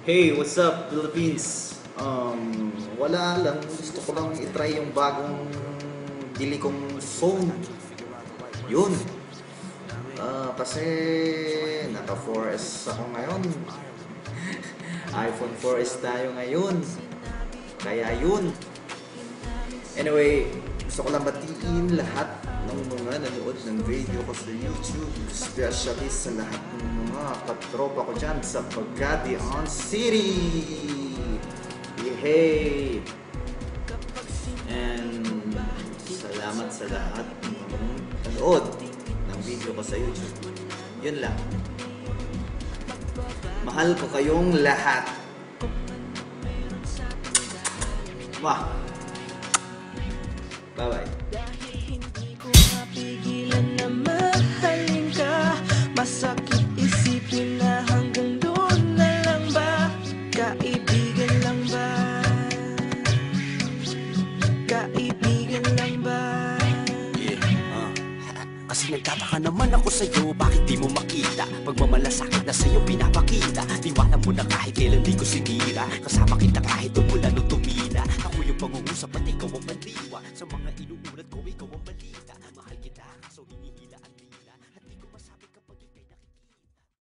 Hey, what's up, Philippines? Wala lang. Gusto ko lang itry yung bagong bili kong phone. Yun. Kasi naka 4S ako ngayon. iPhone 4S tayo ngayon. Kaya yun. Anyway, gusto ko lang batiin lahat ng mga nanood ng video ko sa YouTube. Especially sa lahat ng mga katropa ko dyan sa Pagadian City. Hey! And salamat sa lahat ng nanood ng video ko sa YouTube. Yun lang. Mahal ko kayong lahat. Wah! Bye-bye. Dahil hindi ko mapigilan na mahalin ka. Masakit isipin na hanggang doon na lang ba. Kaibigan lang ba? Kaibigan lang ba? Kasi nagtataka naman ako sa'yo, bakit di mo makita? Pagmamalasakit na sa'yo pinapakita. Tiwala mo na kahit kailan di ko sinira. Kasama kita kahit umulan o tumila. Ako yung pangungusap at ikaw ang mandiwa. Sa mga inuulat ko, ikaw ang balita. Mahal kita, kaso hinihila.